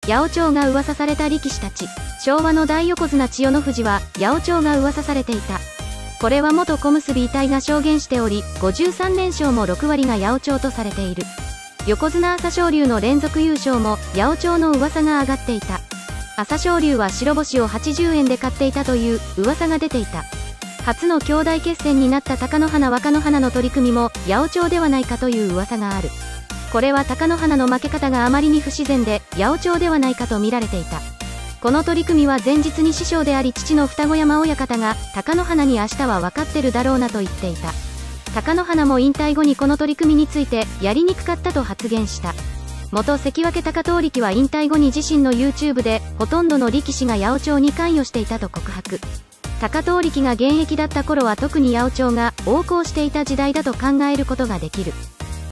八百長が噂された力士たち。昭和の大横綱千代の富士は八百長が噂されていた。これは元小結遺体が証言しており、53連勝も6割が八百長とされている。横綱朝青龍の連続優勝も八百長の噂が上がっていた。朝青龍は白星を80円で買っていたという噂が出ていた。初の兄弟決戦になった貴乃花若乃花の取り組みも八百長ではないかという噂がある。これは貴乃花の負け方があまりに不自然で八百長ではないかと見られていた。この取り組みは前日に師匠であり父の二子山親方が貴乃花に明日は分かってるだろうなと言っていた。貴乃花も引退後にこの取り組みについてやりにくかったと発言した。元関脇貴闘力は引退後に自身の YouTube でほとんどの力士が八百長に関与していたと告白。貴闘力が現役だった頃は特に八百長が横行していた時代だと考えることができる。